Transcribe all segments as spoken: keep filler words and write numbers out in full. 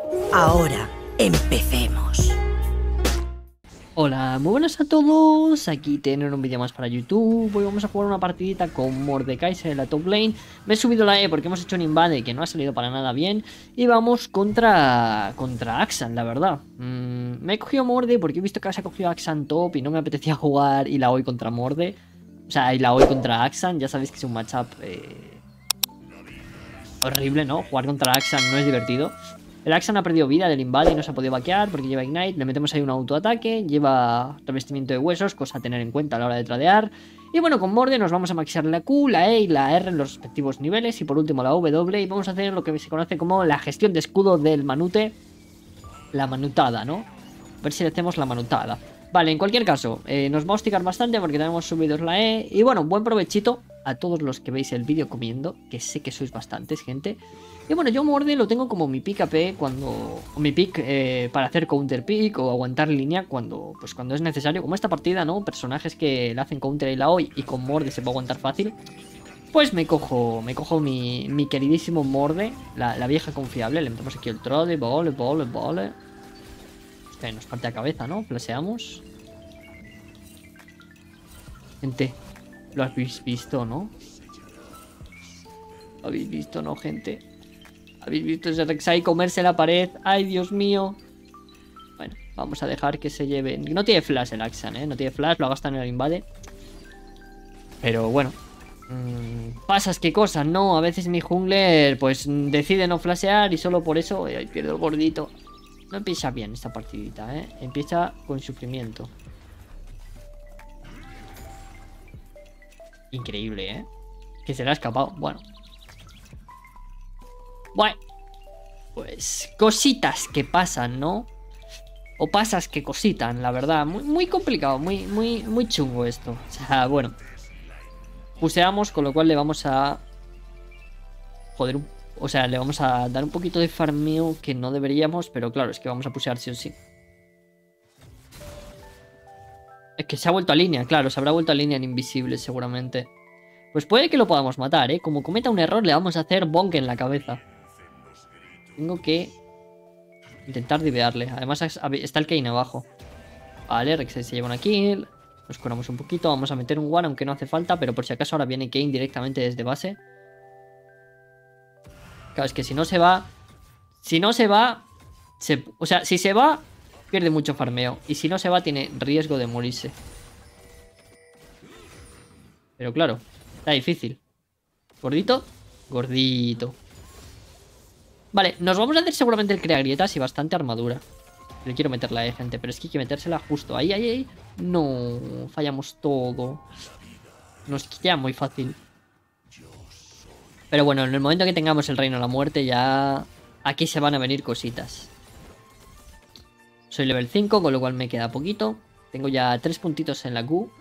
Ahora, empecemos. Hola, muy buenas a todos, aquí tienen un vídeo más para YouTube. Hoy vamos a jugar una partidita con Mordekaiser en la top lane. Me he subido la E porque hemos hecho un invade que no ha salido para nada bien. Y vamos contra contra Akshan, la verdad. mm, Me he cogido Morde porque he visto que se ha cogido Akshan top y no me apetecía jugar y la hoy contra Morde. O sea, y la hoy contra Akshan, ya sabéis que es un matchup eh, horrible, ¿no? Jugar contra Akshan no es divertido. El Akshan ha perdido vida del invade y no se ha podido vaquear porque lleva Ignite. Le metemos ahí un autoataque. Lleva revestimiento de huesos, cosa a tener en cuenta a la hora de tradear. Y bueno, con Morde nos vamos a maxear la Q, la E y la R en los respectivos niveles. Y por último la W. Y vamos a hacer lo que se conoce como la gestión de escudo del manute. La manutada, ¿no? A ver si le hacemos la manutada. Vale, en cualquier caso, eh, nos va a hostigar bastante porque tenemos subidos la E. Y bueno, buen provechito a todos los que veis el vídeo comiendo, que sé que sois bastantes, gente. Y bueno, yo Morde lo tengo como mi pick A P cuando... O mi pick eh, para hacer counter pick o aguantar línea cuando, pues cuando es necesario. Como esta partida, ¿no? Personajes que le hacen counter y la hoy y con Morde se puede aguantar fácil. Pues me cojo me cojo mi, mi queridísimo Morde, la, la vieja confiable. Le metemos aquí el trode, vole, vole, vole. Hostia, nos parte la cabeza, ¿no? Flasheamos. Gente, lo habéis visto, ¿no? ¿Lo habéis visto, no, gente? ¿Habéis visto ese Rek'Sai comerse la pared? ¡Ay, Dios mío! Bueno, vamos a dejar que se lleve... No tiene flash el Akshan, ¿eh? No tiene flash, lo gastan en el invade. Pero bueno. Mmm, pasas qué cosas, ¿no? A veces mi jungler, pues, decide no flashear y solo por eso... Ay, pierdo el gordito. No empieza bien esta partidita, ¿eh? Empieza con sufrimiento. Increíble, ¿eh? Que se le ha escapado. Bueno. Bueno. Pues cositas que pasan, ¿no? O pasas que cositan, la verdad. Muy, muy complicado, muy, muy, muy chungo esto. O sea, bueno. Puseamos, con lo cual le vamos a... Joder, un... o sea, le vamos a dar un poquito de farmeo que no deberíamos, pero claro, es que vamos a pusear sí o sí. Es que se ha vuelto a línea, claro, se habrá vuelto a línea en invisible seguramente. Pues puede que lo podamos matar, ¿eh? Como cometa un error le vamos a hacer bonk en la cabeza. Tengo que intentar divearle. Además está el Kayn abajo. Vale, Rek'Sai se lleva una kill. Nos curamos un poquito. Vamos a meter un one, aunque no hace falta. Pero por si acaso ahora viene Kayn directamente desde base. Claro, es que si no se va... Si no se va... Se, o sea, si se va, pierde mucho farmeo. Y si no se va, tiene riesgo de morirse. Pero claro, está difícil. Gordito, gordito. Vale, nos vamos a hacer seguramente el crea grietas y bastante armadura. Le quiero meter la E, gente, pero es que hay que metérsela justo ahí, ahí, ahí. No, fallamos todo. Nos quita muy fácil. Pero bueno, en el momento que tengamos el reino de la muerte ya... Aquí se van a venir cositas. Soy level cinco, con lo cual me queda poquito. Tengo ya tres puntitos en la Q.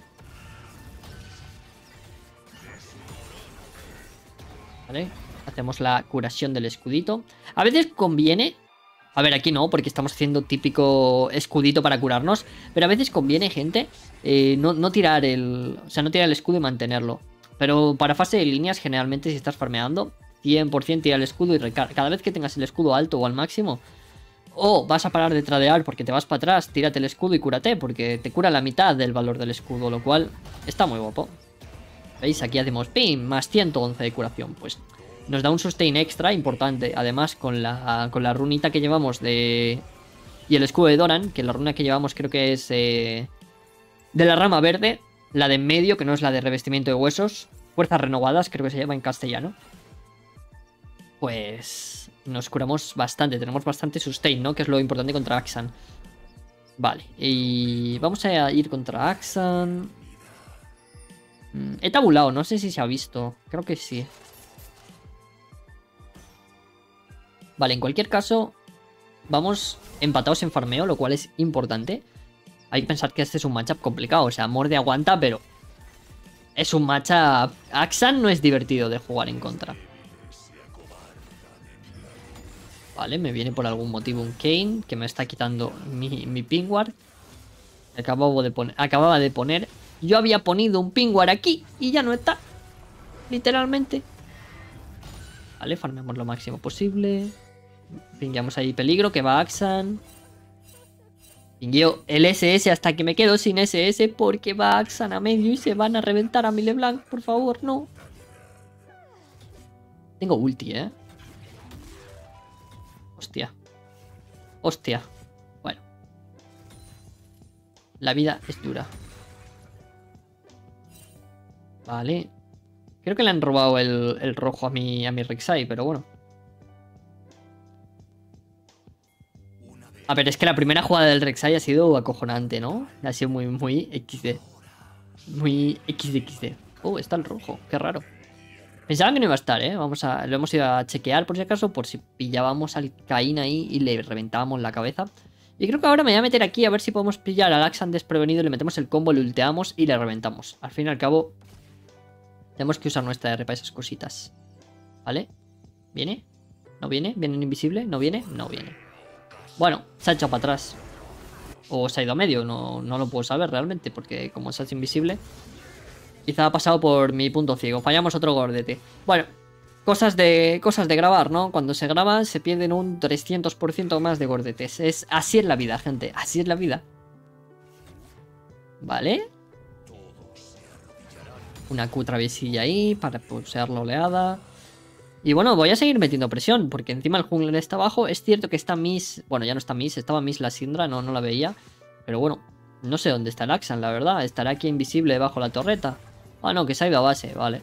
Vale. Hacemos la curación del escudito. A veces conviene... A ver, aquí no, porque estamos haciendo típico escudito para curarnos. Pero a veces conviene, gente, eh, no, no tirar el... O sea, no tirar el escudo y mantenerlo. Pero para fase de líneas, generalmente, si estás farmeando, cien por cien tira el escudo y recarga. Cada vez que tengas el escudo alto o al máximo, o vas a parar de tradear porque te vas para atrás, tírate el escudo y cúrate, porque te cura la mitad del valor del escudo, lo cual está muy guapo. ¿Veis? Aquí hacemos pim, más ciento once de curación, pues... Nos da un sustain extra importante. Además, con la, con la runita que llevamos de... Y el escudo de Doran, que la runa que llevamos creo que es... Eh, de la rama verde. La de en medio, que no es la de revestimiento de huesos. Fuerzas renovadas, creo que se llama en castellano. Pues... Nos curamos bastante. Tenemos bastante sustain, ¿no? Que es lo importante contra Akshan. Vale. Y... Vamos a ir contra Akshan. He tabulado, no sé si se ha visto. Creo que sí. Vale, en cualquier caso, vamos empatados en farmeo, lo cual es importante. Hay que pensar que este es un matchup complicado, o sea, Morde aguanta, pero es un matchup... Akshan no es divertido de jugar en contra. Vale, me viene por algún motivo un Kayn, que me está quitando mi, mi pingward. Acababa de poner, acababa de poner... Yo había ponido un pingward aquí y ya no está. Literalmente. Vale, farmeamos lo máximo posible. Pingueamos ahí peligro, que va Axan. Pingueo el S S hasta que me quedo sin S S porque va Axan a medio y se van a reventar a mi LeBlanc. Por favor, no. Tengo ulti, ¿eh? Hostia. Hostia. Bueno. La vida es dura. Vale. Creo que le han robado el, el rojo a mi, a mi Rek'Sai, pero bueno. A ver, es que la primera jugada del Rek'Sai ha sido acojonante, ¿no? Ha sido muy, muy equis de. Muy equis de equis de. Oh, está el rojo. Qué raro. Pensaba que no iba a estar, ¿eh? Vamos a, lo hemos ido a chequear por si acaso, por si pillábamos al Caín ahí y le reventábamos la cabeza. Y creo que ahora me voy a meter aquí a ver si podemos pillar al Axan desprevenido, le metemos el combo, le ulteamos y le reventamos. Al fin y al cabo, tenemos que usar nuestra R para esas cositas. ¿Vale? ¿Viene? ¿No viene? ¿Viene en invisible? ¿No viene? No viene. Bueno, se ha echado para atrás. O se ha ido a medio, no, no lo puedo saber realmente, porque como se ha hecho invisible... Quizá ha pasado por mi punto ciego. Fallamos otro gordete. Bueno, cosas de cosas de grabar, ¿no? Cuando se graba se pierden un trescientos por ciento más de gordetes. Es, así es la vida, gente. Así es la vida. Vale. Una Q travesilla ahí para pulsear la oleada. Y bueno, voy a seguir metiendo presión, porque encima el jungler está abajo. Es cierto que está Miss... Bueno, ya no está Miss. Estaba Miss la Syndra, no, no la veía. Pero bueno, no sé dónde está el Axan, la verdad. Estará aquí invisible bajo la torreta. Ah, no, que se ha ido a base, vale.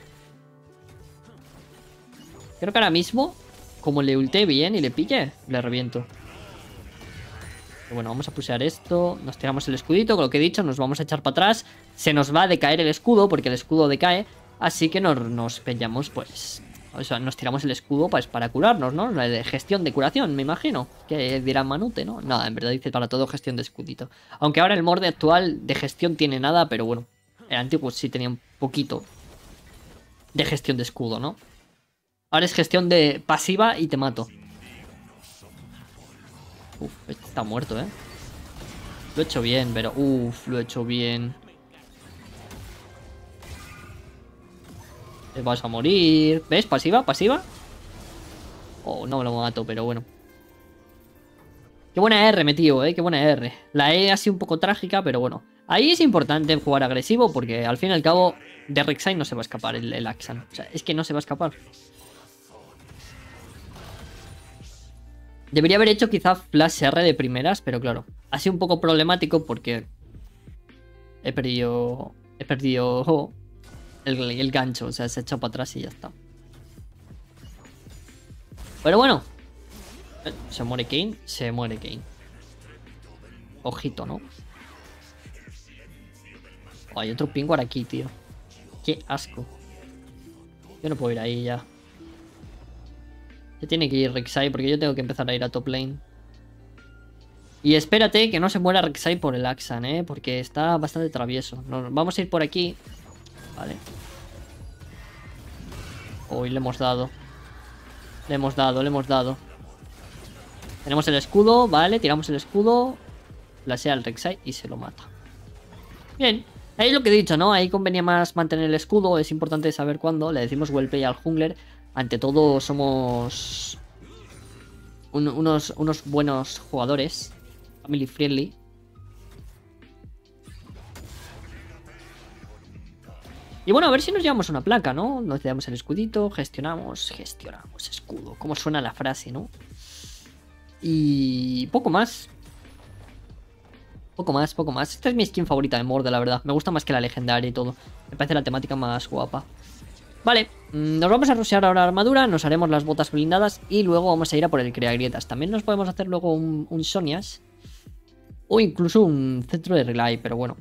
Creo que ahora mismo, como le ulté bien y le pille, le reviento. Pero bueno, vamos a pusear esto. Nos tiramos el escudito, con lo que he dicho, nos vamos a echar para atrás. Se nos va a decaer el escudo, porque el escudo decae. Así que nos, nos pillamos, pues... O sea, nos tiramos el escudo pues, para curarnos, ¿no? La de gestión de curación, me imagino. Que dirá Manute, ¿no? Nada, en verdad dice para todo gestión de escudito. Aunque ahora el morde actual de gestión tiene nada, pero bueno. El antiguo sí tenía un poquito de gestión de escudo, ¿no? Ahora es gestión de pasiva y te mato. Uf, este está muerto, ¿eh? Lo he hecho bien, pero... Uf, lo he hecho bien. Te vas a morir. ¿Ves? Pasiva, pasiva. Oh, no me lo mato, pero bueno. Qué buena R, me tío, ¿eh? Qué buena R. La E ha sido un poco trágica, pero bueno. Ahí es importante jugar agresivo porque al fin y al cabo de Rek'Sai no se va a escapar el, el Axan. O sea, es que no se va a escapar. Debería haber hecho quizá Flash R de primeras, pero claro. Ha sido un poco problemático porque he perdido... He perdido el, el gancho. O sea, se ha echado para atrás y ya está. Pero bueno. Se muere Kayn. Se muere Kayn. Ojito, ¿no? Oh, hay otro Penguin aquí, tío. Qué asco. Yo no puedo ir ahí ya. Ya tiene que ir Rek'Sai porque yo tengo que empezar a ir a top lane. Y espérate que no se muera Rek'Sai por el Axan, ¿eh? Porque está bastante travieso. Nos vamos a ir por aquí. Vale. Uy, le hemos dado. Le hemos dado, le hemos dado. Tenemos el escudo, vale. Tiramos el escudo. Flasea al Rek'Sai y se lo mata. Bien. Ahí es lo que he dicho, ¿no? Ahí convenía más mantener el escudo. Es importante saber cuándo. Le decimos well play al jungler. Ante todo somos un, unos, unos buenos jugadores. Family friendly. Y bueno, a ver si nos llevamos una placa, ¿no? Nos llevamos el escudito, gestionamos, gestionamos escudo. ¿Cómo suena la frase, no? Y poco más. Poco más, poco más. Esta es mi skin favorita de Morde, la verdad. Me gusta más que la legendaria y todo. Me parece la temática más guapa. Vale, nos vamos a rushear ahora armadura. Nos haremos las botas blindadas. Y luego vamos a ir a por el creagrietas. También nos podemos hacer luego un, un Sonias. O incluso un centro de relay, pero bueno.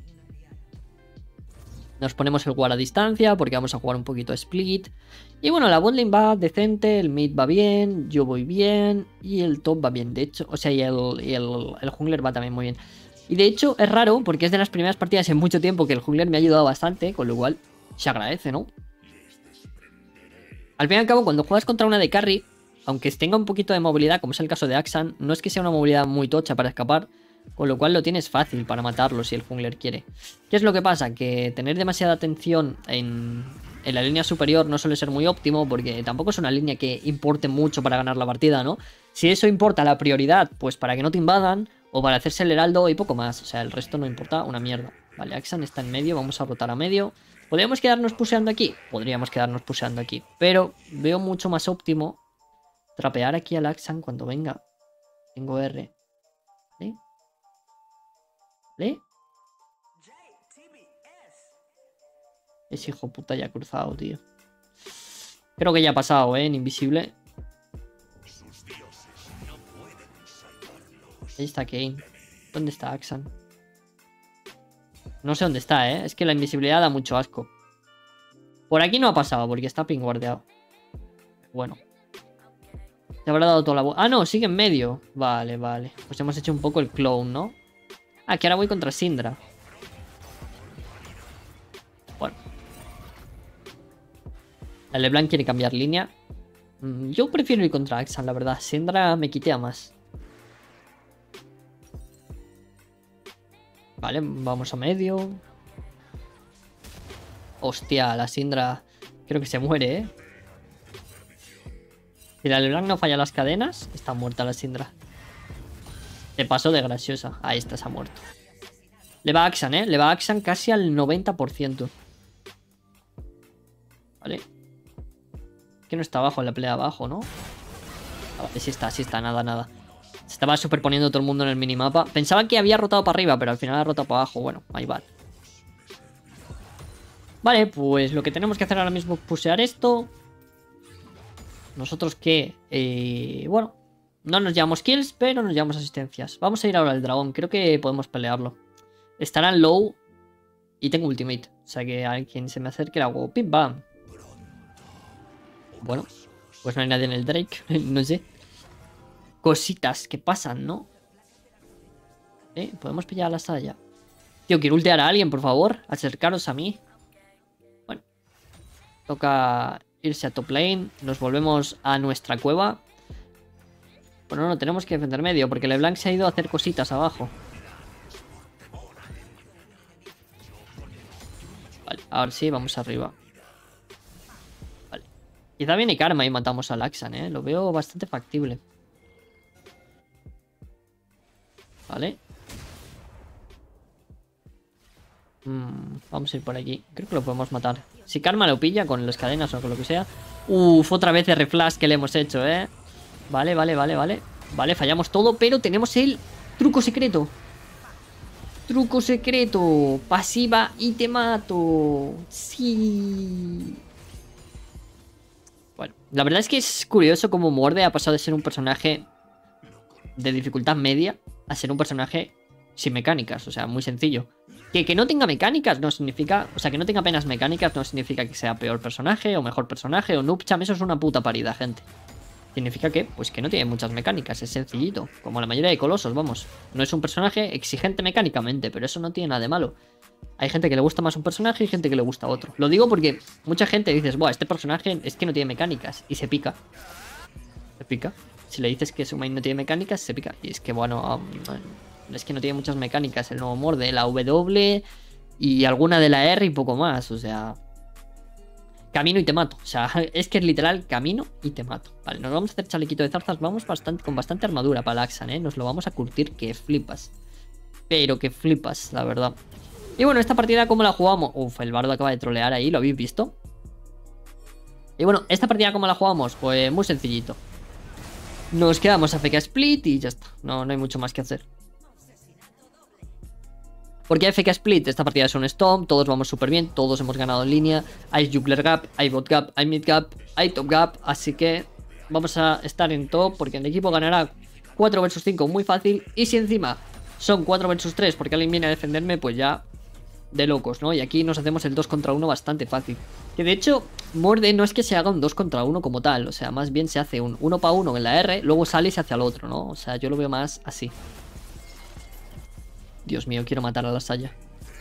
Nos ponemos el ward a distancia porque vamos a jugar un poquito a split. Y bueno, la botlane va decente, el mid va bien, yo voy bien y el top va bien, de hecho. O sea, y el, y el, el jungler va también muy bien. Y de hecho es raro porque es de las primeras partidas en mucho tiempo que el jungler me ha ayudado bastante, con lo cual se agradece, ¿no? Al fin y al cabo, cuando juegas contra una de carry, aunque tenga un poquito de movilidad, como es el caso de Axan, no es que sea una movilidad muy tocha para escapar, con lo cual lo tienes fácil para matarlo si el jungler quiere. ¿Qué es lo que pasa? Que tener demasiada atención en, en la línea superior no suele ser muy óptimo porque tampoco es una línea que importe mucho para ganar la partida, ¿no? Si eso importa la prioridad, pues para que no te invadan o para hacerse el heraldo y poco más. O sea, el resto no importa una mierda. Vale, Akshan está en medio, vamos a rotar a medio. ¿Podríamos quedarnos puseando aquí? Podríamos quedarnos puseando aquí. Pero veo mucho más óptimo trapear aquí al Akshan cuando venga. Tengo R. ¿Vale? ¿Vale? Ese hijo puta ya ha cruzado, tío. Creo que ya ha pasado, ¿eh? En invisible. Ahí está Kayn. ¿Dónde está Akshan? No sé dónde está, ¿eh? Es que la invisibilidad da mucho asco. Por aquí no ha pasado porque está ping guardeado. Bueno. Se habrá dado toda la... Ah, no, sigue en medio. Vale, vale. Pues hemos hecho un poco el clone, ¿no? Ah, que ahora voy contra Syndra. Bueno. La LeBlanc quiere cambiar línea. Yo prefiero ir contra Akshan, la verdad. Syndra me quitea más. Vale, vamos a medio. Hostia, la Syndra creo que se muere, ¿eh? Si la LeBlanc no falla las cadenas, está muerta la Syndra. Se pasó de graciosa. Ahí está, se ha muerto. Le va a Akshan, ¿eh? Le va a Akshan casi al noventa por ciento. Vale. Que no está abajo en la pelea abajo, ¿no? Ah, vale, sí está, sí está, nada, nada. Se estaba superponiendo todo el mundo en el minimapa. Pensaba que había rotado para arriba, pero al final ha rotado para abajo. Bueno, ahí va. Vale, pues lo que tenemos que hacer ahora mismo es pusear esto. Nosotros que... Eh, bueno, no nos llevamos kills, pero nos llevamos asistencias. Vamos a ir ahora al dragón. Creo que podemos pelearlo. Estarán low y tengo ultimate. O sea que a quien se me acerque le hago pim bam. Bueno, pues no hay nadie en el Drake. No sé. Cositas que pasan, ¿no? ¿Eh? Podemos pillar a la Saya. Tío, quiero ultear a alguien, por favor. Acercaros a mí. Bueno. Toca irse a top lane. Nos volvemos a nuestra cueva. Bueno, no, tenemos que defender medio porque LeBlanc se ha ido a hacer cositas abajo. Vale, ahora sí, vamos arriba. Vale. Quizá viene Karma y matamos al Akshan, ¿eh? Lo veo bastante factible. Vale. Mm, vamos a ir por aquí. Creo que lo podemos matar. Si Karma lo pilla con las cadenas o con lo que sea. Uf, otra vez R flash que le hemos hecho, ¿eh? Vale, vale, vale, vale. Vale, fallamos todo, pero tenemos el truco secreto. Truco secreto. Pasiva y te mato. Sí. Bueno, la verdad es que es curioso cómo Morde ha pasado de ser un personaje de dificultad media a ser un personaje sin mecánicas. O sea, muy sencillo. Que, que no tenga mecánicas no significa... O sea, que no tenga apenas mecánicas no significa que sea peor personaje o mejor personaje o noobcham. Eso es una puta parida, gente. Significa que, pues que no tiene muchas mecánicas. Es sencillito. Como la mayoría de colosos, vamos. No es un personaje exigente mecánicamente, pero eso no tiene nada de malo. Hay gente que le gusta más un personaje y gente que le gusta otro. Lo digo porque mucha gente dices, buah, este personaje es que no tiene mecánicas. Y se pica. Se pica. Si le dices que su main no tiene mecánicas, se pica. Y es que, bueno, um, es que no tiene muchas mecánicas el nuevo Morde. La W y alguna de la R y poco más. O sea, camino y te mato. O sea, es que es literal camino y te mato. Vale, nos vamos a hacer chalequito de zarzas. Vamos bastante, con bastante armadura para el Akshan, ¿eh? Nos lo vamos a curtir que flipas. Pero que flipas, la verdad. Y bueno, esta partida, ¿cómo la jugamos? Uf, el bardo acaba de trolear ahí, ¿lo habéis visto? Y bueno, esta partida, ¿cómo la jugamos? Pues muy sencillito. Nos quedamos a F K Split y ya está. No, no hay mucho más que hacer. Porque hay F K Split, esta partida es un Storm, todos vamos súper bien, todos hemos ganado en línea. Hay Jungler Gap, hay Bot Gap, hay Mid Gap, hay Top Gap. Así que vamos a estar en top porque el equipo ganará cuatro versus cinco muy fácil. Y si encima son cuatro versus tres porque alguien viene a defenderme, pues ya de locos, ¿no? Y aquí nos hacemos el dos contra uno bastante fácil. Que de hecho, Morde no es que se haga un dos contra uno como tal. O sea, más bien se hace un uno para uno en la R, luego sale y se hace al otro, ¿no? O sea, yo lo veo más así. Dios mío, quiero matar a la Saya.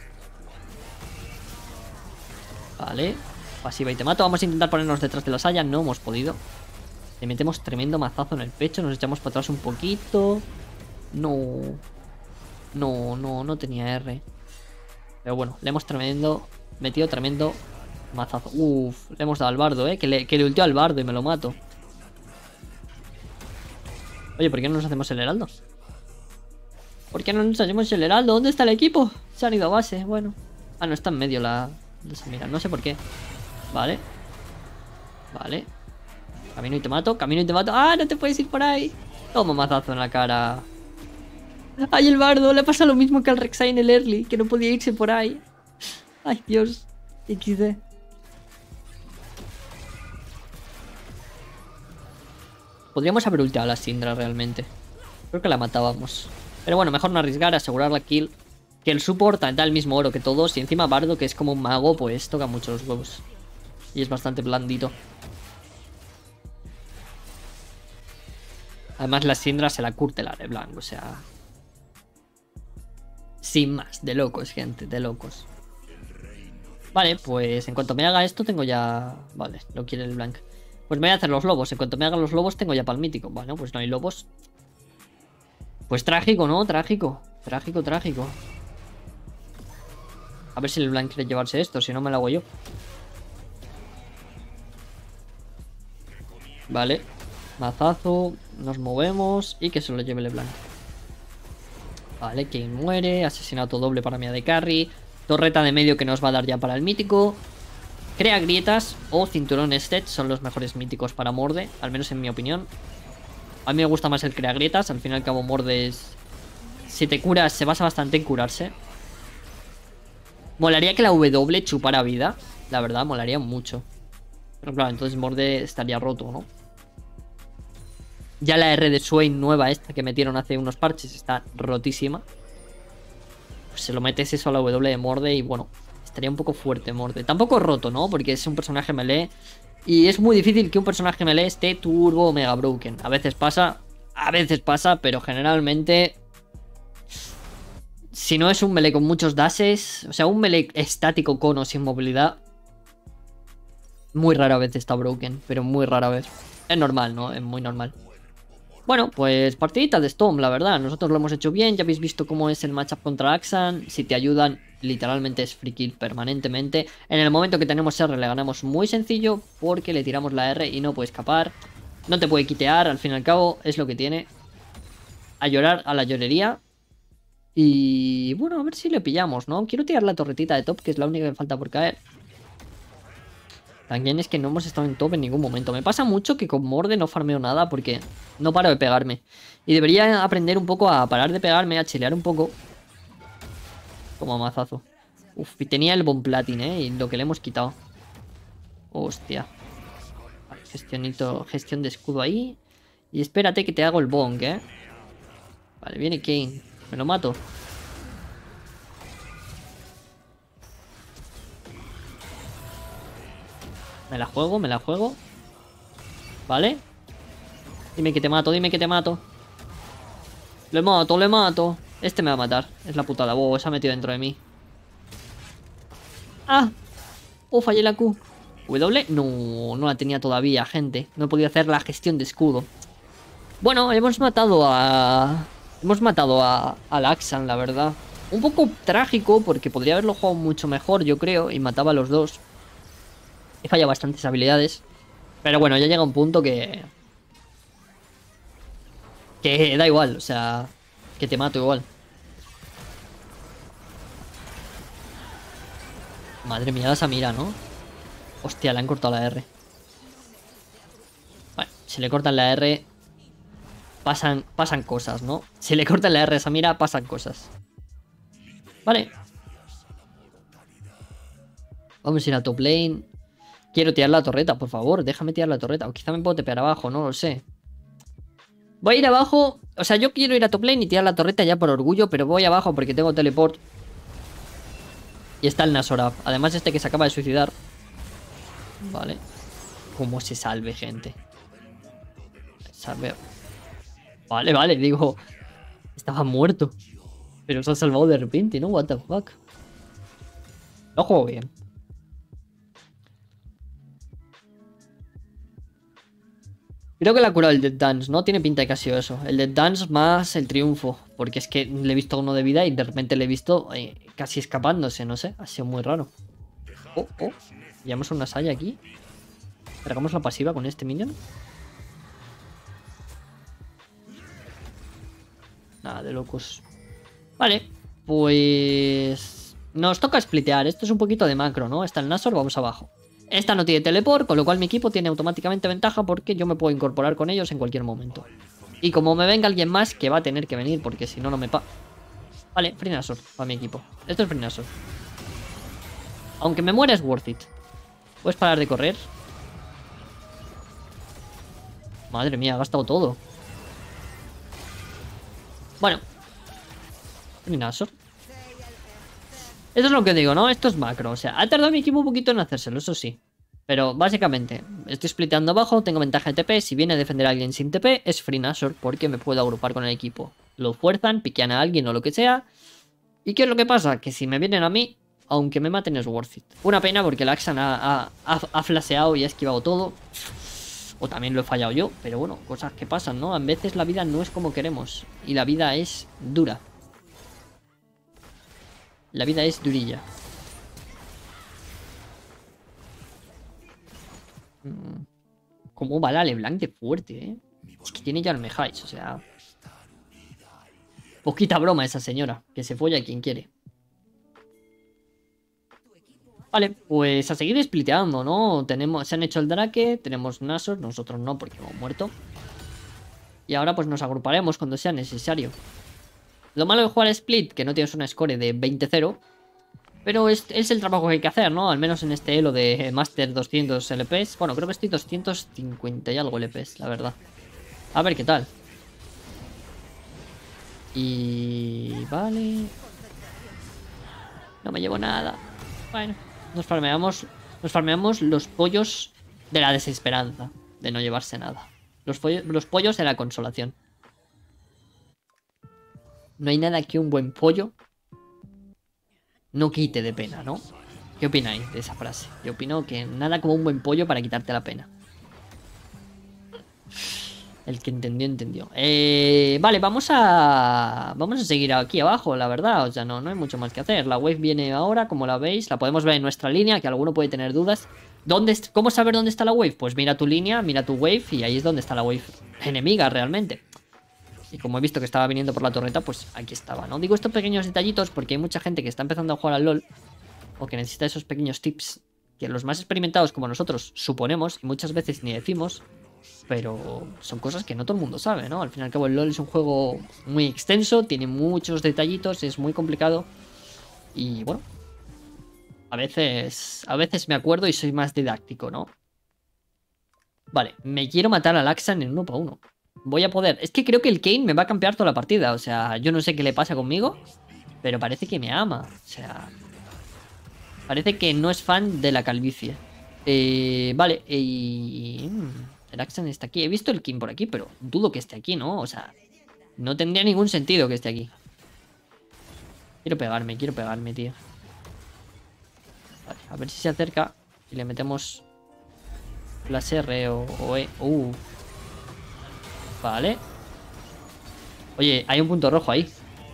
Vale. Pasiva y te mato. Vamos a intentar ponernos detrás de la Saya. No hemos podido. Le metemos tremendo mazazo en el pecho. Nos echamos para atrás un poquito. No. No, no, no tenía R. Pero bueno, le hemos tremendo... Metido tremendo mazazo. Uf, le hemos dado al bardo, eh. Que le, que le ulteó al bardo y me lo mato. Oye, ¿por qué no nos hacemos el heraldo? ¿Por qué no nos hacemos el heraldo? ¿Dónde está el equipo? Se han ido a base, bueno. Ah, no, está en medio la... Mira, no sé por qué. Vale. Vale. Camino y te mato, camino y te mato. ¡Ah, no te puedes ir por ahí! Toma mazazo en la cara. ¡Ay, el bardo! Le pasa lo mismo que al Rek'Sai en el early, que no podía irse por ahí. ¡Ay, Dios! equis de. Podríamos haber ulteado a la Syndra realmente. Creo que la matábamos. Pero bueno, mejor no arriesgar, asegurar la kill. Que el support da el mismo oro que todos. Y encima Bardo, que es como un mago, pues toca mucho los huevos. Y es bastante blandito. Además la Syndra se la curte la LeBlanc, o sea... Sin más, de locos, gente, de locos. Vale, pues en cuanto me haga esto tengo ya... Vale, lo quiere el LeBlanc. Pues me voy a hacer los lobos, en cuanto me haga los lobos tengo ya palmítico. Bueno, pues no hay lobos. Pues trágico, ¿no? Trágico, trágico, trágico. A ver si el LeBlanc quiere llevarse esto, si no me lo hago yo. Vale. Mazazo, nos movemos y que se lo lleve LeBlanc. Vale, Kayn muere, asesinato doble para mi A D Carry, torreta de medio que nos va a dar ya para el mítico. Crea grietas o cinturón Sted son los mejores míticos para Morde, al menos en mi opinión. A mí me gusta más el crea grietas, al fin y al cabo Morde es... Si te curas, se basa bastante en curarse. Molaría que la W chupara vida, la verdad, molaría mucho. Pero claro, entonces Morde estaría roto, ¿no? Ya la R de Swain nueva esta que metieron hace unos parches está rotísima. Pues se lo metes eso a la W de Morde y bueno, estaría un poco fuerte Morde. Tampoco roto, ¿no? Porque es un personaje melee y es muy difícil que un personaje melee esté turbo mega broken. A veces pasa, a veces pasa, pero generalmente... Si no es un melee con muchos dashes, o sea, un melee estático con o sin movilidad, muy rara vez está broken, pero muy rara vez. Es normal, ¿no? Es muy normal. Bueno, pues partidita de Storm, la verdad. Nosotros lo hemos hecho bien. Ya habéis visto cómo es el matchup contra Akshan. Si te ayudan, literalmente es free kill permanentemente. En el momento que tenemos R le ganamos muy sencillo porque le tiramos la R y no puede escapar. No te puede quitear, al fin y al cabo, es lo que tiene. A llorar a la llorería. Y bueno, a ver si le pillamos, ¿no? Quiero tirar la torretita de top, que es la única que falta por caer. También es que no hemos estado en top en ningún momento. Me pasa mucho que con Morde no farmeo nada porque no paro de pegarme. Y debería aprender un poco a parar de pegarme, a chilear un poco. Como mazazo. Uf, y tenía el Bomb Platin, ¿eh? Y lo que le hemos quitado. Hostia. Vale, gestionito, gestión de escudo ahí. Y espérate que te hago el bong, ¿eh? Vale, viene Kayn. Me lo mato. Me la juego, me la juego. Vale. Dime que te mato, dime que te mato. Le mato, le mato. Este me va a matar. Es la putada. Wow, se ha metido dentro de mí. ¡Ah! Oh, fallé la Q. ¿W? No, no la tenía todavía, gente. No he podido hacer la gestión de escudo. Bueno, hemos matado a... Hemos matado a, a Akshan, la verdad. Un poco trágico porque podría haberlo jugado mucho mejor, yo creo. Y mataba a los dos. He fallado bastantes habilidades. Pero bueno, ya llega un punto que... Que da igual, o sea... Que te mato igual. Madre mía, la Samira, ¿no? Hostia, le han cortado la R. Bueno, si le cortan la R... Pasan, pasan cosas, ¿no? Si le cortan la R a Samira, pasan cosas. Vale. Vamos a ir a top lane. Quiero tirar la torreta, por favor, déjame tirar la torreta. O quizá me puedo tepear abajo, no lo sé. Voy a ir abajo. O sea, yo quiero ir a top lane y tirar la torreta ya por orgullo, pero voy abajo porque tengo teleport. Y está el Nasorab. Además este que se acaba de suicidar. Vale. Cómo se salve, gente. Salve. Vale, vale, digo. Estaba muerto. Pero se ha salvado de repente, ¿no? What the fuck. Lo juego bien. Creo que le ha curado el Dead Dance, ¿no? Tiene pinta de que ha sido eso. El Dead Dance más el triunfo. Porque es que le he visto uno de vida y de repente le he visto eh, casi escapándose, no sé. Ha sido muy raro. Oh, oh. Llevamos una Saya aquí. Cargamos la pasiva con este minion. Nada de locos. Vale, pues... nos toca splitear. Esto es un poquito de macro, ¿no? Está el Nashor, vamos abajo. Esta no tiene teleport, con lo cual mi equipo tiene automáticamente ventaja porque yo me puedo incorporar con ellos en cualquier momento. Y como me venga alguien más, que va a tener que venir porque si no, no me pa... Vale, Free Nashor para mi equipo. Esto es Free Nashor. Aunque me muera es worth it. ¿Puedes parar de correr? Madre mía, ha gastado todo. Bueno. Free Nashor. Eso es lo que digo, ¿no? Esto es macro. O sea, ha tardado mi equipo un poquito en hacérselo, eso sí. Pero básicamente, estoy spliteando abajo, tengo ventaja de T P. Si viene a defender a alguien sin T P, es Free Nashor porque me puedo agrupar con el equipo. Lo fuerzan, piquean a alguien o lo que sea. ¿Y qué es lo que pasa? Que si me vienen a mí, aunque me maten es worth it. Una pena porque el Akshan ha, ha, ha, ha flasheado y ha esquivado todo. O también lo he fallado yo. Pero bueno, cosas que pasan, ¿no? A veces la vida no es como queremos. Y la vida es dura. La vida es durilla. Cómo va la LeBlanc de fuerte, ¿eh? Es que tiene ya el Mejais, o sea... Poquita broma esa señora. Que se folla a quien quiere. Vale, pues a seguir spliteando, ¿no? Tenemos, se han hecho el Drake, tenemos Nashor, nosotros no porque hemos muerto. Y ahora pues nos agruparemos cuando sea necesario. Lo malo de jugar Split, que no tienes una score de veinte cero. Pero es, es el trabajo que hay que hacer, ¿no? Al menos en este elo de Master doscientos L Ps. Bueno, creo que estoy doscientos cincuenta y algo L Ps, la verdad. A ver qué tal. Y... vale. No me llevo nada. Bueno, nos farmeamos, nos farmeamos los pollos de la desesperanza. De no llevarse nada. Los, los pollos de la consolación. No hay nada que un buen pollo no quite de pena, ¿no? ¿Qué opináis de esa frase? Yo opino que nada como un buen pollo para quitarte la pena. El que entendió, entendió. Eh, vale, vamos a... Vamos a seguir aquí abajo, la verdad. O sea, no, no hay mucho más que hacer. La wave viene ahora, como la veis. La podemos ver en nuestra línea, que alguno puede tener dudas. ¿Dónde est- ¿Cómo saber dónde está la wave? Pues mira tu línea, mira tu wave y ahí es donde está la wave enemiga realmente. Y como he visto que estaba viniendo por la torreta, pues aquí estaba, ¿no? Digo estos pequeños detallitos porque hay mucha gente que está empezando a jugar al LoL o que necesita esos pequeños tips que los más experimentados como nosotros suponemos y muchas veces ni decimos, pero son cosas que no todo el mundo sabe, ¿no? Al fin y al cabo el LoL es un juego muy extenso, tiene muchos detallitos, es muy complicado y bueno, a veces, a veces me acuerdo y soy más didáctico, ¿no? Vale, me quiero matar al Akshan en uno para uno. Voy a poder... Es que creo que el Kayn me va a campear toda la partida. O sea, yo no sé qué le pasa conmigo, pero parece que me ama. O sea... Parece que no es fan de la calvicie. Eh, vale, y... El Akshan está aquí. He visto el Kayn por aquí, pero dudo que esté aquí, ¿no? O sea, no tendría ningún sentido que esté aquí. Quiero pegarme, quiero pegarme, tío. Vale, a ver si se acerca y le metemos... Flash R o, o E. Uh. Vale. Oye, hay un punto rojo ahí.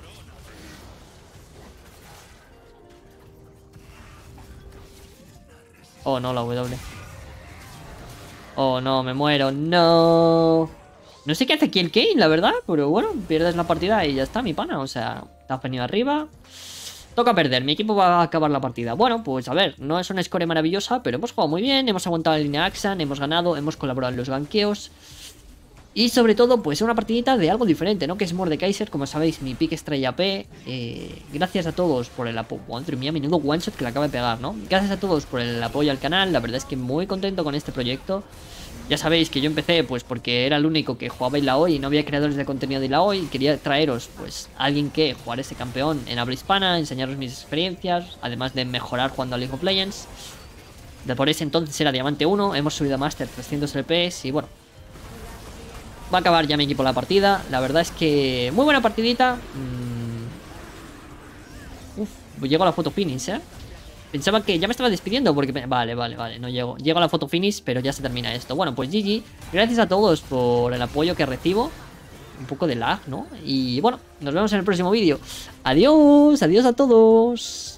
Oh, no, la W. Oh, no, me muero. No. No sé qué hace aquí el Kayn, la verdad. Pero bueno, pierdes la partida y ya está, mi pana. O sea, te has venido arriba. Toca perder, mi equipo va a acabar la partida. Bueno, pues a ver, no es una score maravillosa, pero hemos jugado muy bien, hemos aguantado la línea Akshan, hemos ganado, hemos colaborado en los gankeos. Y sobre todo, pues una partidita de algo diferente, ¿no? Que es Mordekaiser, como sabéis, mi pick estrella P. Eh, gracias a todos por el apoyo. Madre mía, menudo one shot que le acaba de pegar, ¿no? Gracias a todos por el apoyo al canal, la verdad es que muy contento con este proyecto. Ya sabéis que yo empecé pues porque era el único que jugaba Illaoi y no había creadores de contenido de Illaoi y quería traeros pues a alguien que jugara ese campeón en habla hispana, enseñaros mis experiencias, además de mejorar jugando a League of Legends. De por ese entonces era Diamante uno, hemos subido a Master trescientos L Ps y bueno, va a acabar ya mi equipo la partida. La verdad es que muy buena partidita. mm. Uf, llego a la foto finish, eh Pensaba que ya me estaba despidiendo porque... Vale, vale, vale, no llego. Llego a la foto finish, pero ya se termina esto. Bueno, pues G G. Gracias a todos por el apoyo que recibo. Un poco de lag, ¿no? Y bueno, nos vemos en el próximo vídeo. Adiós, adiós a todos.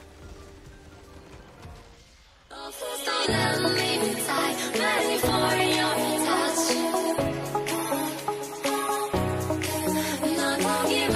Give